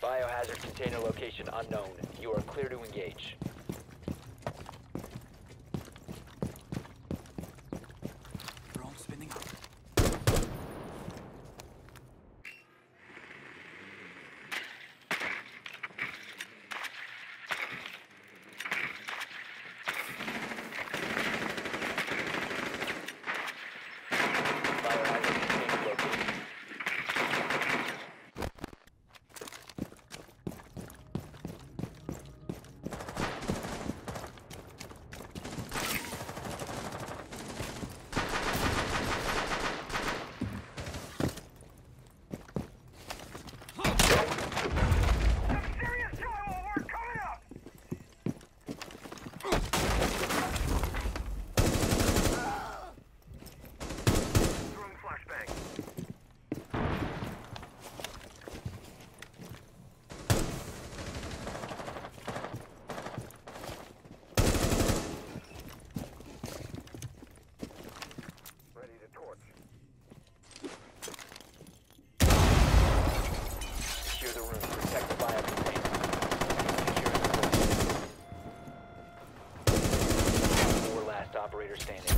Biohazard container location unknown. You are clear to engage. Drone spinning up. Biohazard container location. Secure the room. Protect the bio container. Secure the room. 4 last operator standing.